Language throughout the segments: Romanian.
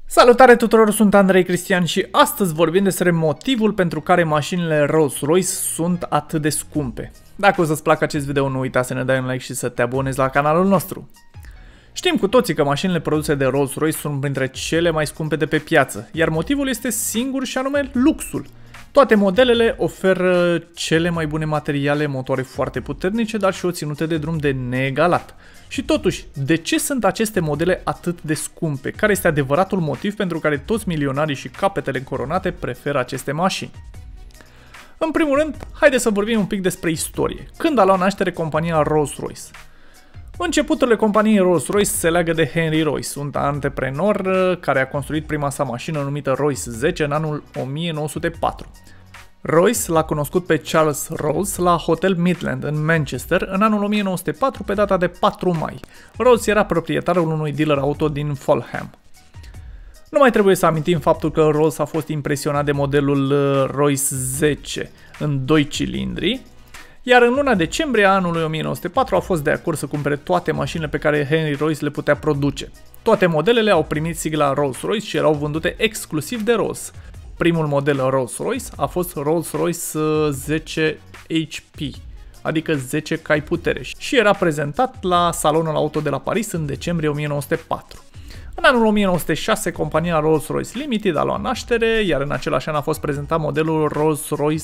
Salutare tuturor, sunt Andrei Cristian și astăzi vorbim despre motivul pentru care mașinile Rolls-Royce sunt atât de scumpe. Dacă o să-ți placă acest video, nu uita să ne dai un like și să te abonezi la canalul nostru. Știm cu toții că mașinile produse de Rolls-Royce sunt printre cele mai scumpe de pe piață, iar motivul este singur și anume luxul. Toate modelele oferă cele mai bune materiale, motoare foarte puternice, dar și o ținută de drum de neegalat. Și totuși, de ce sunt aceste modele atât de scumpe? Care este adevăratul motiv pentru care toți milionarii și capetele încoronate preferă aceste mașini? În primul rând, haideți să vorbim un pic despre istorie. Când a luat naștere compania Rolls-Royce? Începuturile companiei Rolls-Royce se leagă de Henry Royce, un antreprenor care a construit prima sa mașină numită Royce 10 în anul 1904. Royce l-a cunoscut pe Charles Rolls la Hotel Midland în Manchester în anul 1904 pe data de 4 mai. Rolls era proprietarul unui dealer auto din Fulham. Nu mai trebuie să amintim faptul că Rolls a fost impresionat de modelul Royce 10 în 2 cilindri, iar în luna decembrie a anului 1904 a fost de acord să cumpere toate mașinile pe care Henry Royce le putea produce. Toate modelele au primit sigla Rolls-Royce și erau vândute exclusiv de Rolls. Primul model Rolls-Royce a fost Rolls-Royce 10 HP, adică 10 cai putere, și era prezentat la Salonul Auto de la Paris în decembrie 1904. În anul 1906, compania Rolls-Royce Limited a luat naștere, iar în același an a fost prezentat modelul Rolls-Royce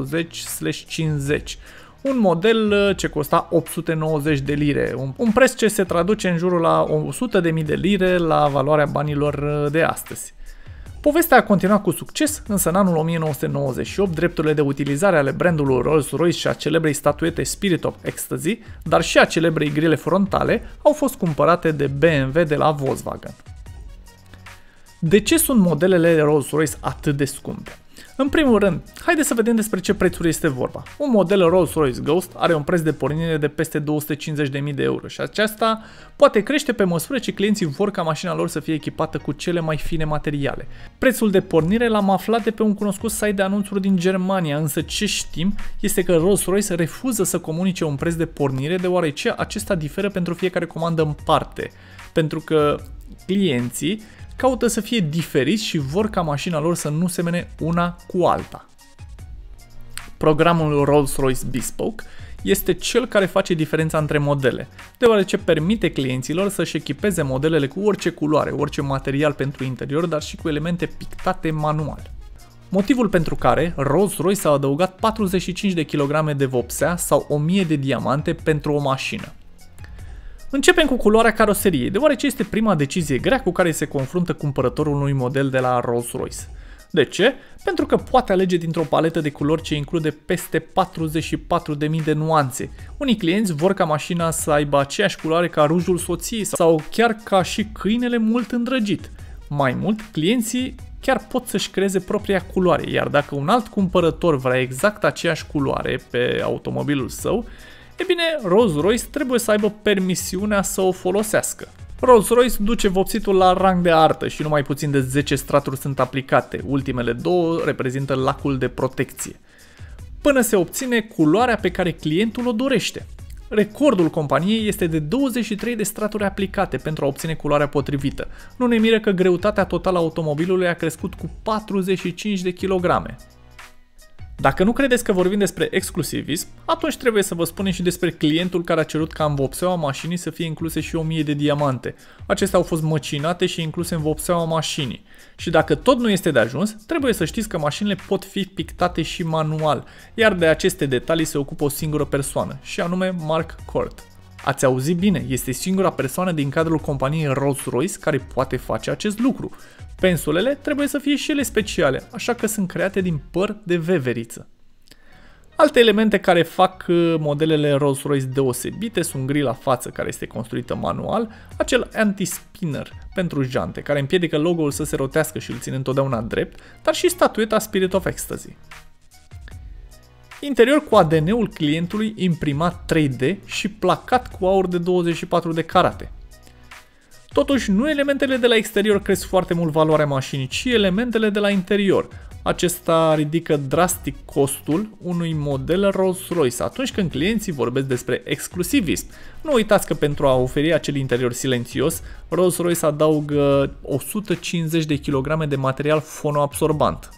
40/50, un model ce costa 890 de lire, un preț ce se traduce în jurul la 100.000 de lire la valoarea banilor de astăzi. Povestea a continuat cu succes, însă în anul 1998 drepturile de utilizare ale brandului Rolls-Royce și a celebrei statuete Spirit of Ecstasy, dar și a celebrei grile frontale, au fost cumpărate de BMW de la Volkswagen. De ce sunt modelele Rolls-Royce atât de scumpe? În primul rând, haideți să vedem despre ce prețuri este vorba. Un model Rolls-Royce Ghost are un preț de pornire de peste 250.000 de euro și aceasta poate crește pe măsură ce clienții vor ca mașina lor să fie echipată cu cele mai fine materiale. Prețul de pornire l-am aflat de pe un cunoscut site de anunțuri din Germania, însă ce știm este că Rolls-Royce refuză să comunice un preț de pornire deoarece acesta diferă pentru fiecare comandă în parte, pentru că clienții caută să fie diferiți și vor ca mașina lor să nu semene una cu alta. Programul Rolls-Royce Bespoke este cel care face diferența între modele, deoarece permite clienților să-și echipeze modelele cu orice culoare, orice material pentru interior, dar și cu elemente pictate manual. Motivul pentru care Rolls-Royce a adăugat 45 de kg de vopsea sau 1000 de diamante pentru o mașină. Începem cu culoarea caroseriei, deoarece este prima decizie grea cu care se confruntă cumpărătorul unui model de la Rolls-Royce. De ce? Pentru că poate alege dintr-o paletă de culori ce include peste 44.000 de nuanțe. Unii clienți vor ca mașina să aibă aceeași culoare ca rujul soției sau chiar ca și câinele mult îndrăgit. Mai mult, clienții chiar pot să-și creeze propria culoare, iar dacă un alt cumpărător vrea exact aceeași culoare pe automobilul său, e bine, Rolls-Royce trebuie să aibă permisiunea să o folosească. Rolls-Royce duce vopsitul la rang de artă și numai puțin de 10 straturi sunt aplicate, ultimele două reprezintă lacul de protecție, până se obține culoarea pe care clientul o dorește. Recordul companiei este de 23 de straturi aplicate pentru a obține culoarea potrivită. Nu ne miră că greutatea totală a automobilului a crescut cu 45 de kilograme. Dacă nu credeți că vorbim despre exclusivism, atunci trebuie să vă spunem și despre clientul care a cerut ca în vopseaua mașinii să fie incluse și 1000 de diamante. Acestea au fost măcinate și incluse în vopseaua mașinii. Și dacă tot nu este de ajuns, trebuie să știți că mașinile pot fi pictate și manual, iar de aceste detalii se ocupă o singură persoană, și anume Mark Cort. Ați auzit bine, este singura persoană din cadrul companiei Rolls-Royce care poate face acest lucru. Pensulele trebuie să fie și ele speciale, așa că sunt create din păr de veveriță. Alte elemente care fac modelele Rolls-Royce deosebite sunt grila față, care este construită manual, acel anti-spinner pentru jante, care împiedică logo-ul să se rotească și îl ține întotdeauna drept, dar și statueta Spirit of Ecstasy. Interior cu ADN-ul clientului imprimat 3D și placat cu aur de 24 de carate. Totuși, nu elementele de la exterior cresc foarte mult valoarea mașinii, ci elementele de la interior. Acesta ridică drastic costul unui model Rolls-Royce atunci când clienții vorbesc despre exclusivism. Nu uitați că pentru a oferi acel interior silențios, Rolls-Royce adaugă 150 de kg de material fonoabsorbant.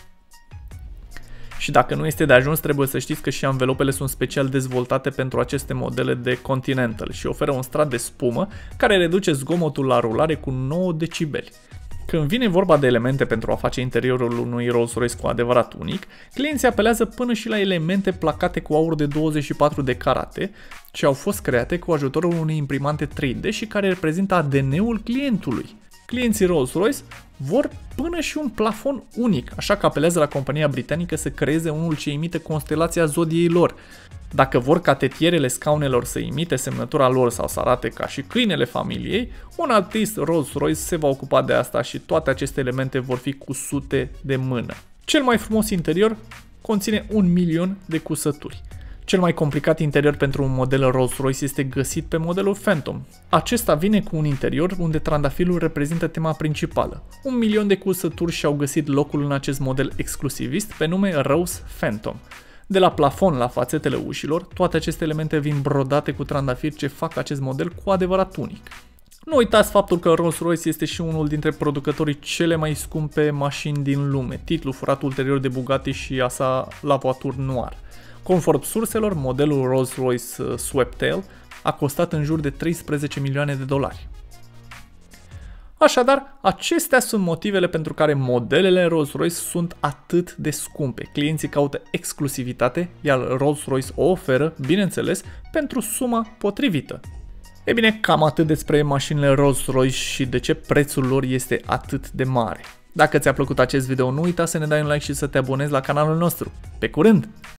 Și dacă nu este de ajuns, trebuie să știți că și anvelopele sunt special dezvoltate pentru aceste modele de Continental și oferă un strat de spumă care reduce zgomotul la rulare cu 9 decibeli. Când vine vorba de elemente pentru a face interiorul unui Rolls-Royce cu adevărat unic, clienții apelează până și la elemente placate cu aur de 24 de carate ce au fost create cu ajutorul unei imprimante 3D și care reprezintă ADN-ul clientului. Clienții Rolls-Royce vor până și un plafon unic, așa că apelează la compania britanică să creeze unul ce imite constelația zodiei lor. Dacă vor ca tetierele scaunelor să imite semnătura lor sau să arate ca și câinele familiei, un artist Rolls-Royce se va ocupa de asta și toate aceste elemente vor fi cusute de mână. Cel mai frumos interior conține 1.000.000 de cusături. Cel mai complicat interior pentru un model Rolls-Royce este găsit pe modelul Phantom. Acesta vine cu un interior unde trandafirul reprezintă tema principală. 1.000.000 de cusături și-au găsit locul în acest model exclusivist pe nume Rose Phantom. De la plafon la fațetele ușilor, toate aceste elemente vin brodate cu trandafiri ce fac acest model cu adevărat unic. Nu uitați faptul că Rolls-Royce este și unul dintre producătorii cele mai scumpe mașini din lume, titlu furat ulterior de Bugatti și a sa La Voiture Noire. Conform surselor, modelul Rolls-Royce Sweptail a costat în jur de 13 milioane de dolari. Așadar, acestea sunt motivele pentru care modelele Rolls-Royce sunt atât de scumpe. Clienții caută exclusivitate, iar Rolls-Royce o oferă, bineînțeles, pentru suma potrivită. E bine, cam atât despre mașinile Rolls-Royce și de ce prețul lor este atât de mare. Dacă ți-a plăcut acest video, nu uita să ne dai un like și să te abonezi la canalul nostru. Pe curând!